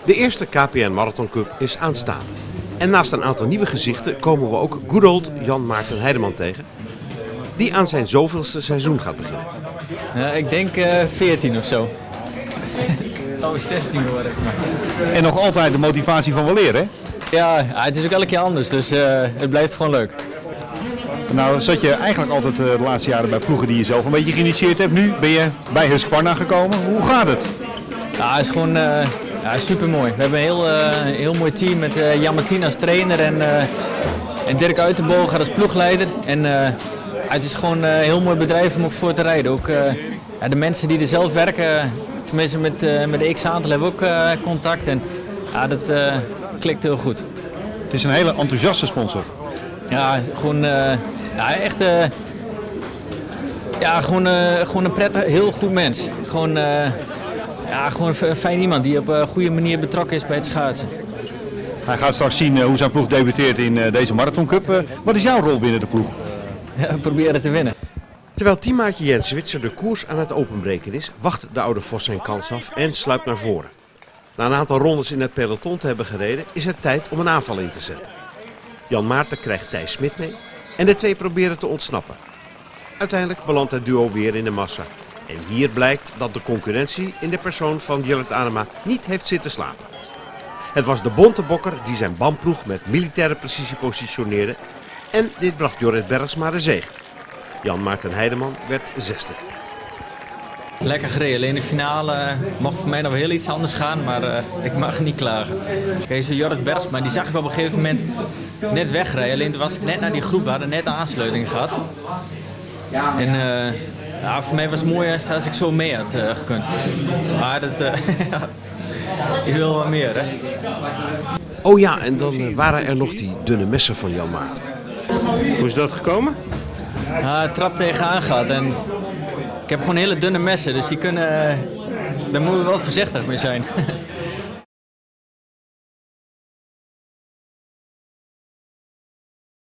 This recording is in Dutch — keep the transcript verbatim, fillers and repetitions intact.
De eerste K P N Marathon Cup is aanstaande. En naast een aantal nieuwe gezichten komen we ook good old Jan Maarten Heideman tegen, die aan zijn zoveelste seizoen gaat beginnen. Ja, ik denk uh, veertien of zo. Oh, zestien hoor ik maar. En nog altijd de motivatie van weleer, hè? Ja, ja, het is ook elk jaar anders, dus uh, het blijft gewoon leuk. Nou zat je eigenlijk altijd uh, de laatste jaren bij ploegen die je zelf een beetje geïnitieerd hebt. Nu ben je bij Husqvarna gekomen. Hoe gaat het? Ja, het is gewoon uh, ja, super mooi. We hebben een heel, uh, heel mooi team met uh, Jan Martin als trainer en, uh, en Dirk Uitenbogen als ploegleider. En uh, het is gewoon een heel mooi bedrijf om ook voor te rijden. Ook uh, ja, de mensen die er zelf werken, tenminste met, uh, met de X-aantal hebben we ook uh, contact. En ja, dat uh, klikt heel goed. Het is een hele enthousiaste sponsor. Ja, gewoon uh, ja, echt uh, ja, gewoon, uh, gewoon een prettig, heel goed mens. Gewoon, uh, ja, gewoon een fijn iemand die op een goede manier betrokken is bij het schaatsen. Hij gaat straks zien uh, hoe zijn ploeg debuteert in uh, deze Marathon Cup. Uh, wat is jouw rol binnen de ploeg? Ja, proberen te winnen. Terwijl teammaatje Jens Zwitser de koers aan het openbreken is, wacht de oude Vos zijn kans af en sluipt naar voren. Na een aantal rondes in het peloton te hebben gereden, is het tijd om een aanval in te zetten. Jan Maarten krijgt Thijs Smit mee en de twee proberen te ontsnappen. Uiteindelijk belandt het duo weer in de massa. En hier blijkt dat de concurrentie in de persoon van Jillet Anema niet heeft zitten slapen. Het was de Bontebokker die zijn bandploeg met militaire precisie positioneerde en dit bracht Jorrit Bergsma de zege. Jan Maarten Heideman werd zesde. Lekker gereden, alleen de finale uh, mocht voor mij nog heel iets anders gaan, maar uh, ik mag niet klagen. Kijk, zo Jorrit Bergsma, die zag ik op een gegeven moment net wegrijden, alleen toen was ik net naar die groep, we hadden net de aansluiting gehad. En uh, ja, voor mij was het mooi als ik zo mee had uh, gekund. Maar dat, uh, ik wil wel meer, hè. Oh ja, en dan waren er nog die dunne messen van Jan Maarten. Hoe is dat gekomen? Ja, uh, trap tegenaan gehad en ik heb gewoon hele dunne messen, dus die kunnen, uh, daar moeten we wel voorzichtig mee zijn.